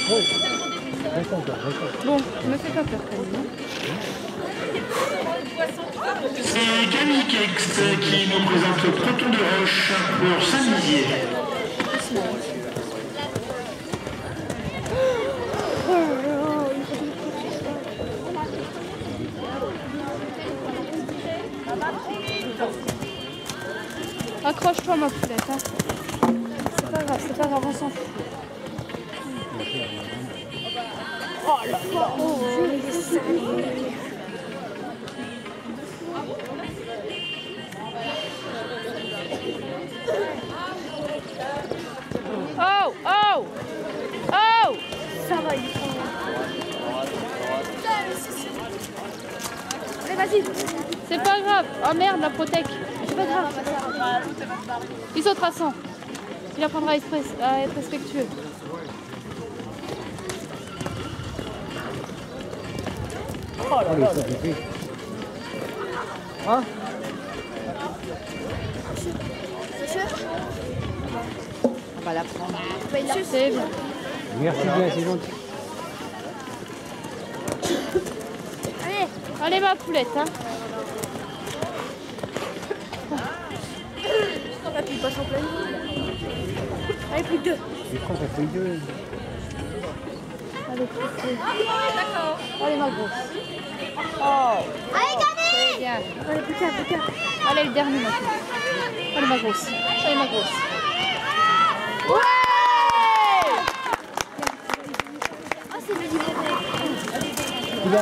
Bon, me fais pas peur quand même. C'est Camille Kex qui nous présente le Proton de Roche pour Saint-Dizier. Accroche-toi ma poulette. Hein. C'est pas grave, on s'en fout. Oh là là, oh, oh, oh, oh. Ça va, il est allez, vas-y. C'est pas grave. Oh merde, la protèque. C'est pas grave. Il sautera sans. Il apprendra à être respectueux. Oh là là. Hein? On va la prendre. C'est bien. Merci bien, c'est gentil. Allez ma poulette, hein. Là, tu passes en pleine. Allez, plus que deux. Je crois qu'on fait deux. Allez, plus que deux. D'accord. Allez, ma grosse. Oh. Allez, Camille. Bien. Allez, plus qu'un. Allez, le dernier, ma poulette. Allez, ma grosse. Allez, ma grosse. Ouais.